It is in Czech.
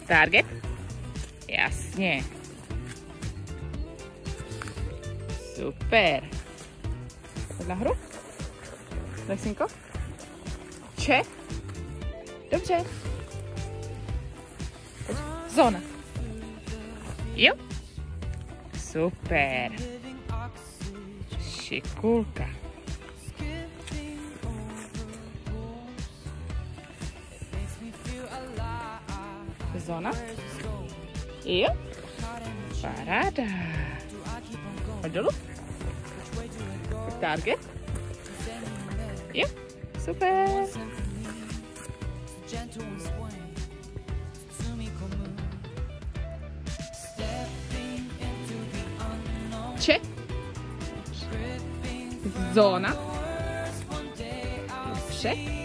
Target? Jasně. Super. Pojď nahoru. Lexinko. Če. Dobře. Pojď. Zóna. Jo. Super. Šikulka. Zóna. Jo. Paráda. Pojď dolů. Target. Jo. Super. Če. Zóna. Dobře.